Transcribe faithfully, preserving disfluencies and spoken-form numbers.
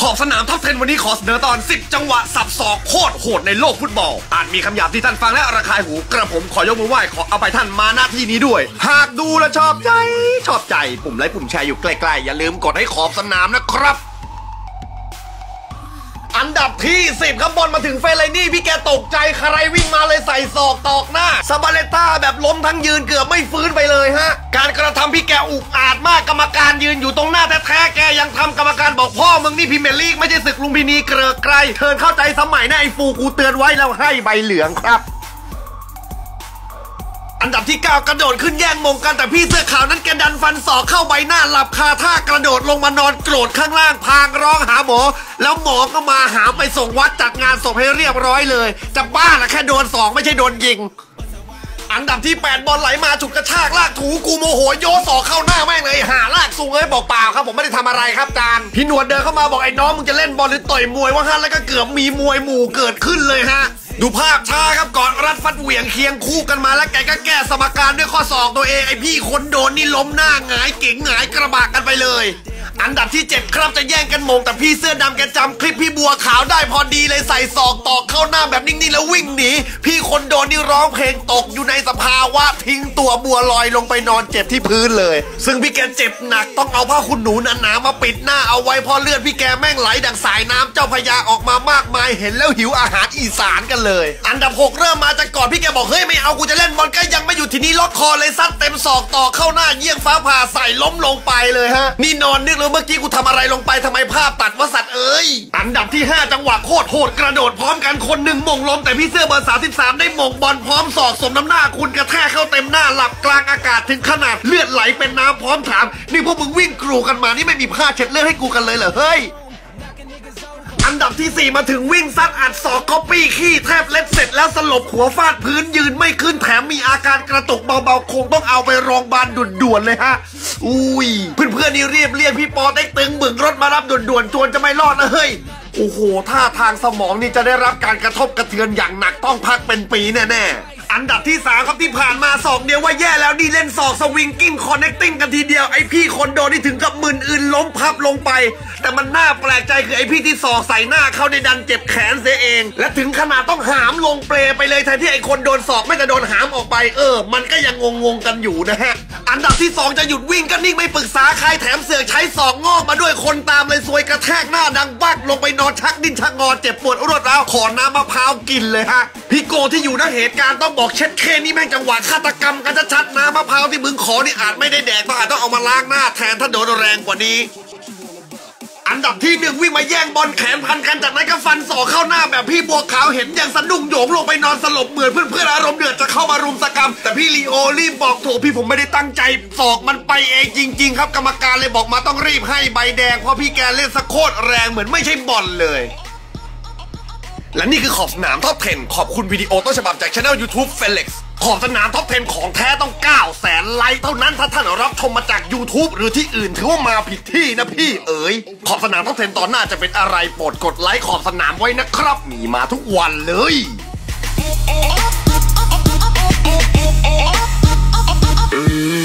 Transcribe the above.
อบสนามท็อปสิบวันนี้ขอเสนอตอนสิบจังหวะสับศอกโคตรโหดในโลกฟุตบอลอาจมีคำหยาบที่ท่านฟังและระคายหูกระผมขอยกมือไหว้ขอเอาไปท่านมาหน้าที่นี้ด้วยหากดูและชอบใจชอบใจปุ่มไลค์ปุ่มแชร์อยู่ใกล้ๆอย่าลืมกดให้ขอบสนามนะครับอันดับที่สิบครับบอลมาถึงเฟลนี่พี่แกตกใจใครวิ่งมาเลยใส่ศอกตอกหน้าซาบาเลต้าแบบล้มทั้งยืนเกือบไม่ฟื้นไปเลยฮะการกระทำพี่แกอุกอาจมากกรรมการยืนอยู่ตรงหน้าแท้ๆแกยังทำกรรมการบอกพ่อมึงนี่พรีเมียร์ลีกไม่ใช่ศึกลุมพินีเกลือไกรเทินเข้าใจสมัยนะไอ้ฟูกูเตือนไว้แล้วให้ใบเหลืองครับอันดับที่เก้ากระโดดขึ้นแย่งมงกันแต่พี่เสื้อขาวนั้นแกดันฟันศอกเข้าใบหน้าหลับคาท่ากระโดดลงมานอนโกรธข้างล่างพางร้องหาหมอแล้วหมอก็มาหาไปส่งวัดจัดงานศพให้เรียบร้อยเลยจะบ้าละแค่โดนสองไม่ใช่โดนยิงอันดับที่แปดบอลไหลมาฉุกกระชากลากถูกูโมโหโยศอกเข้าหน้าแม่งเลยหาลากสูงเลยบอกเปล่าครับผมไม่ได้ทำอะไรครับจานพี่หนวดเดินเข้ามาบอกไอ้น้องมึงจะเล่นบอลหรือต่อยมวยว่าฮะแล้วก็เกือบมีมวยหมู่เกิดขึ้นเลยฮะดูภาพช้าครับก่อนรัดฟัดเหวี่ยงเคียงคู่กันมาแล้วแกก็แก้สมการด้วยข้อศอกตัวเองไอพี่คนโดนนี่ล้มหน้าหงายเก๋งหงายกระบากกันไปเลยอันดับที่เจ็ดครับจะแย่งกันมงแต่พี่เสื้อดำแกจำคลิปพี่บัวขาวได้พอดีเลยใส่ศอกตอกเข้าหน้าแบบนิ่งๆแล้ววิ่งหนีพี่คนโดนนี่ร้องเพลงตกอยู่ในสภาวะทิ้งตัวบัวลอยลงไปนอนเจ็บที่พื้นเลยซึ่งพี่แกเจ็บหนักต้องเอาผ้าขนหนูหนาๆมาปิดหน้าเอาไว้พอเลือดพี่แกแม่งไหลดังสายน้ำเจ้าพญาออกมามากมายเห็นแล้วหิวอาหารอีสานกันเลยอันดับหกเริ่มมาจากก่อนพี่แกบอกเฮ้ยไม่เอากูจะเล่นบอลก็ยังไม่หยุดทีนี้ล็อกคอเลยซัดเต็มศอกต่อเข้าหน้าเยี่ยงฟ้าผ่าใส่ล้มลงไปเลยฮะนี่นอนนึกเลยเมื่อกี้กูทำอะไรลงไปทำไมภาพตัดวสัตว์เอ้ยอันดับที่ห้าจังหวะโคตรโหดกระโดดพร้อมกันคนหนึ่งมงล้มแต่พี่เสื้อเบอร์สามสิบสามได้มงบอลพร้อมศอกสมน้ำหน้าคุณกระแทกเข้าเต็มหน้าหลับกลางอากาศถึงขนาดเลือดไหลเป็นน้ำพร้อมถามนี่พวกมึงวิ่งกรูกันมานี่ไม่มีผ้าเช็ดเลือดให้กูกันเลยเหรอเฮ้ยอันดับที่สี่มาถึงวิ่งซัดอัดศอกก๊อปปี้ขี้แทบเล็ดเสร็จแล้วสลบหัวฟาดพื้นยืนไม่ขึ้นแถมมีอาการกระตุกเบาๆคงต้องเอาไปโรงพยาบาลด่วนๆเลยฮะอุ้ยเพื่อนๆนี่เรียบเรียกพี่ปอเต็กตึงบึงรถมารับด่วนๆจวนจะไม่รอดนะเฮ้ยโอ้โหท่าทางสมองนี่จะได้รับการกระทบกระเทือนอย่างหนักต้องพักเป็นปีแน่ๆอันดับที่สามครับที่ผ่านมาศอกเดียวว่าแย่แล้วนี่เล่นศอกสวิงกิ้งคอนเนคติ้งกันทีเดียวไอพี่คนโดนนี่ถึงกับมึนอื่นล้มพับลงไปแต่มันน่าแปลกใจคือไอพี่ที่ศอกใส่หน้าเขาในดันเจ็บแขนเสียเองและถึงขนาดต้องหามลงเปลไปเลยแทนที่ไอคนโดนศอกไม่จะโดนหามออกไปเออมันก็ยังงงๆกันอยู่นะฮะอันดับที่สองจะหยุดวิ่งก็นิ่งไม่ปรึกษาใครแถมเสือกใช้ศอกงอกมาด้วยคนตามเลยซวยกระแทกหน้าดังบักลงไปนอนชักดิ้นชักงอเจ็บปวดรวดร้าวขอน้ำมะพร้าวกินเลยฮะพี่โกที่อยู่ในเหตุการณ์ต้องบอกเช็ดเคนี่แม่งจังหวะฆาตกรรมกันชัดๆน้ำมะพร้าวที่มึงขอนี่อาจไม่ได้แดกต้องอาจต้องเอามาล้างหน้าแทนถ้าโดนแรงกว่านี้อันดับที่หนึ่งวิ่งมาแย่งบอลแขนพันกันจากนั้นก็ฟันศอกเข้าหน้าแบบพี่บัวขาวเห็นอย่างสะดุ้งโยงลงไปนอนสลบเหมือนเพื่อนๆอารมณ์เดือดจะเข้ามารุมสกรรมแต่พี่ลีโอรีบบอกโถพี่ผมไม่ได้ตั้งใจศอกมันไปเองจริงๆครับกรรมการเลยบอกมาต้องรีบให้ใบแดงเพราะพี่แกเล่นสะโคตรแรงเหมือนไม่ใช่บอลเลยและนี่คือขอบสนามท็อปสิบขอบคุณวิดีโอต้นฉบับจากช่อง YouTube Felix ขอบสนามท็อปสิบของแท้ต้องเก้าแสนไลค์เท่านั้นถ้าท่านรับชมมาจาก YouTube หรือที่อื่นถือว่ามาผิดที่นะพี่เอ๋ยขอบสนามท็อปสิบตอนหน้าจะเป็นอะไรโปรดกดไลค์ขอบสนามไว้นะครับมีมาทุกวันเลย